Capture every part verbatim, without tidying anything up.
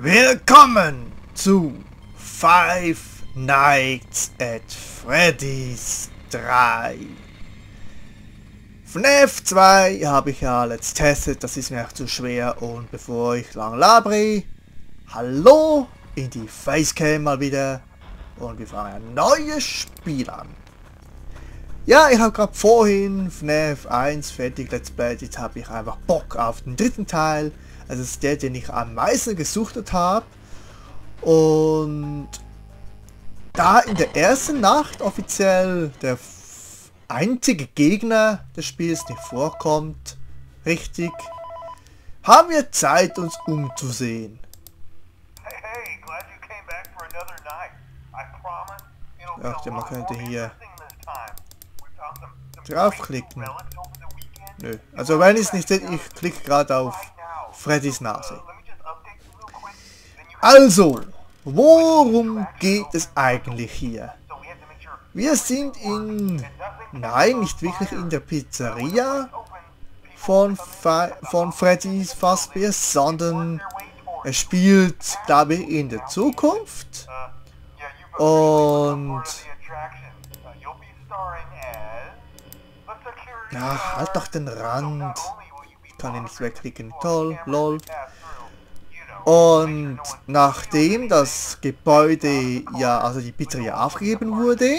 Willkommen zu Five Nights at Freddy's drei. F NAF zwei habe ich ja letzt testet, das ist mir auch zu schwer, und bevor ich lang labere, hallo in die Facecam mal wieder und wir fangen ein neues Spiel an. Ja, ich habe gerade vorhin F NAF eins fertig Let's Play, jetzt habe ich einfach Bock auf den dritten Teil. Das ist der, den ich am meisten gesuchtet habe. Und da in der ersten Nacht offiziell der einzige Gegner des Spiels nicht vorkommt, richtig, haben wir Zeit, uns umzusehen. Ich dachte, man könnte hier draufklicken. Nö, also wenn ich es nicht sehe, ich klicke gerade auf Freddys Nase. Also, worum geht es eigentlich hier? Wir sind in... Nein, nicht wirklich in der Pizzeria von, Fe von Freddy's Fazbear, sondern es spielt, glaube ich, in der Zukunft. Und... Ja, halt doch den Rand. Ich kann ihn nicht wegklicken. Toll, lol. Und nachdem das Gebäude, ja, also die Pizzeria aufgegeben wurde,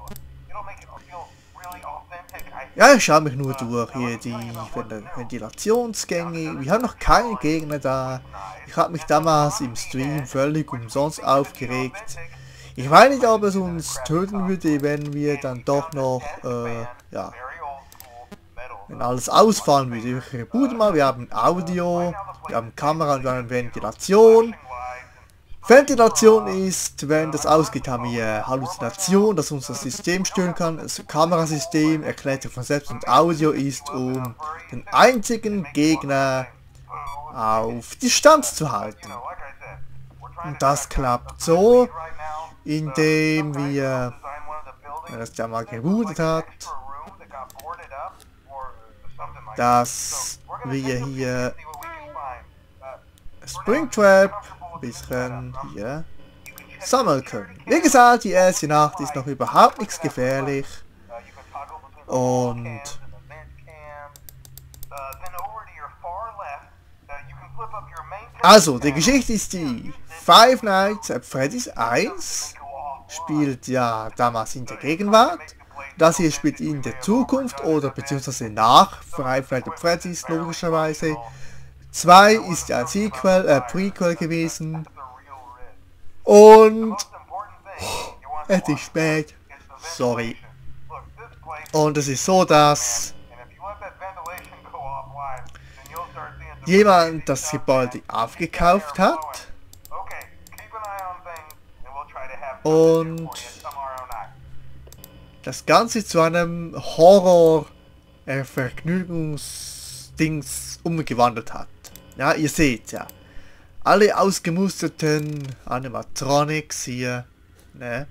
ja, ich schaue mich nur durch hier die Ventilationsgänge. Wir haben noch keinen Gegner da. Ich habe mich damals im Stream völlig umsonst aufgeregt. Ich weiß nicht, ob es uns töten würde, wenn wir dann doch noch, äh, ja, wenn alles ausfallen würde. Ich reboote mal, wir haben Audio, wir haben Kamera und dann Ventilation. Ventilation ist, wenn das ausgeht, haben wir Halluzination, dass uns das System stören kann. Das Kamerasystem erklärt sich von selbst, und Audio ist, um den einzigen Gegner auf Distanz zu halten. Und das klappt so, indem wir, wenn das ja mal gebootet hat, dass wir hier Springtrap ein bisschen hier sammeln können. Wie gesagt, die erste Nacht ist noch überhaupt nichts gefährlich. Und also, die Geschichte ist die: Five Nights at Freddy's eins spielt ja damals in der Gegenwart. Das hier spielt in der Zukunft oder beziehungsweise nach Five Nights at Freddy's logischerweise. zwei ist ja ein Sequel, äh, Prequel gewesen. Und oh, es ist spät. Sorry. Und es ist so, dass jemand das Gebäude aufgekauft hat. Und das Ganze zu einem Horror-Vergnügungsdings umgewandelt hat. Ja, ihr seht ja. Alle ausgemusterten Animatronics hier. Ne?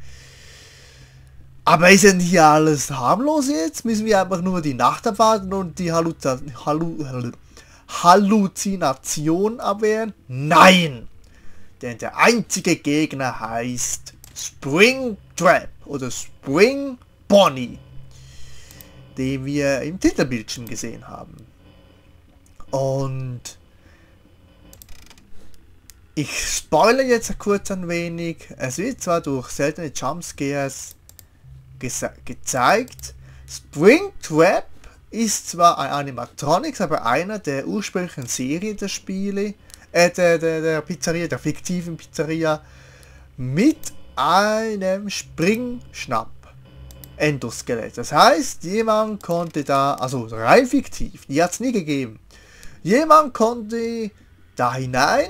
Aber ist denn hier alles harmlos jetzt? Müssen wir einfach nur die Nacht abwarten und die Halluza Hallu Halluzination abwehren? Nein! Denn der einzige Gegner heißt Springtrap oder Spring Bonnie, den wir im Titelbildschirm gesehen haben. Und ich spoilere jetzt kurz ein wenig. Es wird zwar durch seltene Jumpscares gezeigt. Springtrap ist zwar ein Animatronics, aber einer der ursprünglichen Serie der Spiele, äh, der, der, der Pizzeria, der fiktiven Pizzeria, mit einem Springschnapp Endoskelett. Das heißt, jemand konnte da, also rein fiktiv, die hat es nie gegeben. Jemand konnte da hinein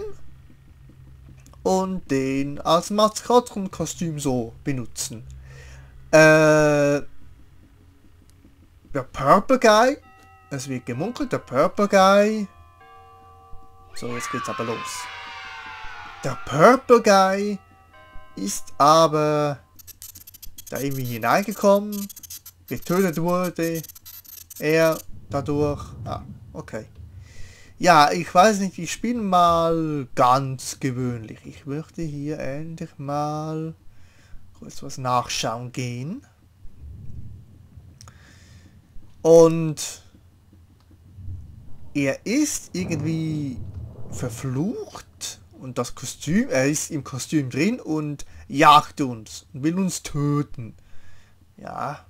und den als Maskottchenkostüm so benutzen. Äh, der Purple Guy, es wird gemunkelt, der Purple Guy, so jetzt geht's aber los. Der Purple Guy ist aber da irgendwie hineingekommen, getötet wurde, er dadurch, ah, okay. Ja, ich weiß nicht, ich spiele mal ganz gewöhnlich. Ich möchte hier endlich mal kurz was nachschauen gehen. Und er ist irgendwie verflucht und das Kostüm, er ist im Kostüm drin und jagt uns und will uns töten. Ja.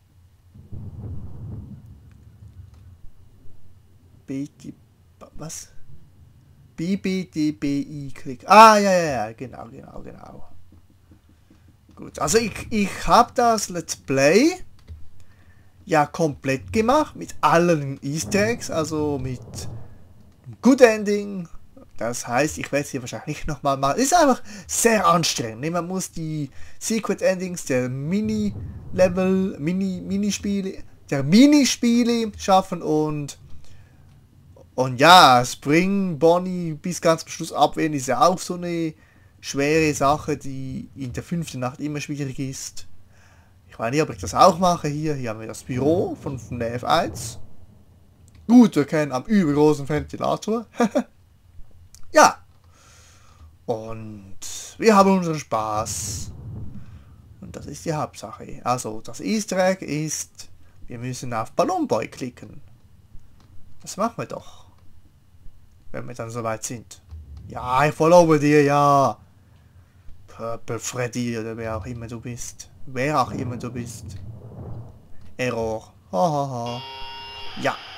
B D, was? B B D B I Klick. Ah, ja, ja, ja, genau, genau, genau. Gut, also ich, ich habe das Let's Play ja komplett gemacht mit allen Easter Eggs, also mit Good Ending. Das heißt, ich werde es hier wahrscheinlich nochmal machen. Ist einfach sehr anstrengend. Man muss die Secret Endings der Mini-Level, Mini, Minispiele, der Minispiele schaffen und und ja, Spring Bonnie bis ganz zum Schluss abwehren ist ja auch so eine schwere Sache, die in der fünften Nacht immer schwierig ist. Ich weiß nicht, ob ich das auch mache hier. Hier haben wir das Büro von, von der F eins. Gut, wir kennen am übergroßen Ventilator. Ja. Und wir haben unseren Spaß. Und das ist die Hauptsache. Also, das Easter Egg ist, wir müssen auf Ballonboy klicken. Das machen wir doch. Wenn wir dann soweit sind. Ja, ich followe dir, ja. Purple Freddy oder wer auch immer du bist. Wer auch immer du bist. Error. Hahaha. Ja.